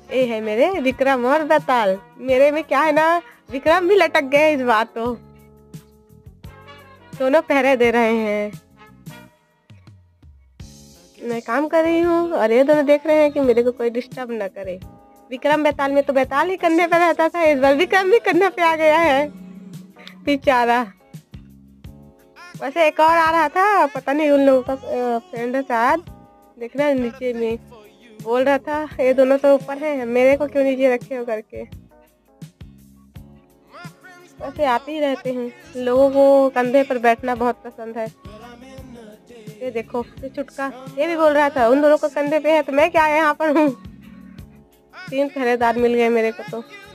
ये है मेरे विक्रम और बेताल। मेरे में क्या है ना, विक्रम भी लटक गए इस बार तो। दोनों पहरे दे रहे हैं। मैं काम कर रही हूँ और ये दोनों देख रहे हैं कि मेरे को कोई डिस्टर्ब ना करे। विक्रम बेताल में तो बेताल ही कंधे पे रहता था, इस बार विक्रम भी कंधे पे आ गया है बेचारा। वैसे एक और आ रहा था, पता नहीं उन लोगों का फ्रेंड है शायद। देख रहे हैं नीचे में बोल रहा था ये दोनों तो ऊपर हैं, मेरे को क्यों नीचे रखे हो करके। वैसे आते ही रहते हैं, लोगों को कंधे पर बैठना बहुत पसंद है। ये देखो ये चुटका, ये भी बोल रहा था उन दोनों को कंधे पे है तो मैं क्या यहाँ पर हूँ। 3 पहरेदार मिल गए मेरे को तो।